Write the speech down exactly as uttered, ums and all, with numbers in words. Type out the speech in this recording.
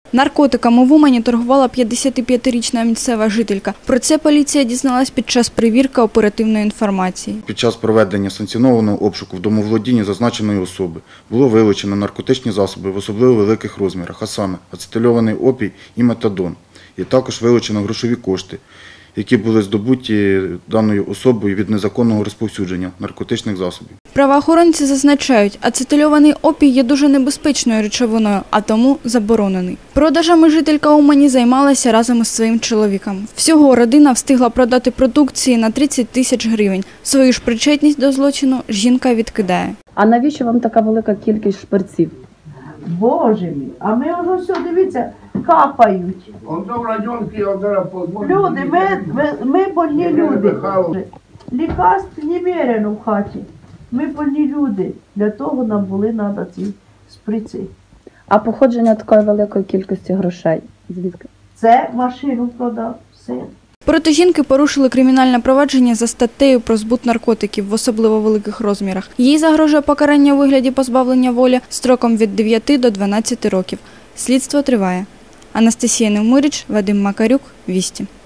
Наркотиками в Умані торгувала п'ятдесятип'ятирічна місцева жителька. Про це поліція дізналась під час перевірки оперативної інформації. Під час проведення санкціонованого обшуку в домоволодінні зазначеної особи було вилучено наркотичні засоби в особливо великих розмірах, а саме ацетильований опій і метадон. І також вилучено грошові кошти, які були здобуті даною особою від незаконного розповсюдження наркотичних засобів. Правоохоронці зазначають, ацетильований опій є дуже небезпечною речовиною, а тому заборонений. Продажами жителька Умані займалася разом із своїм чоловіком. Всього родина встигла продати продукції на тридцять тисяч гривень. Свою ж причетність до злочину жінка відкидає. А навіщо вам така велика кількість шприців? Боже мій, а ми воно все, дивіться, капають. Люди, ми, ми, ми больні люди. Лікарств немерено в хаті. Ми больні люди. Для того нам були треба ці шприци. А походження такої великої кількості грошей звідки? Це машину продав, все. Проти жінки порушили кримінальне провадження за статтею про збут наркотиків в особливо великих розмірах. Їй загрожує покарання у вигляді позбавлення волі строком від дев'яти до дванадцяти років. Слідство триває. Анастасія Невмирич, Вадим Макарюк, Вісті.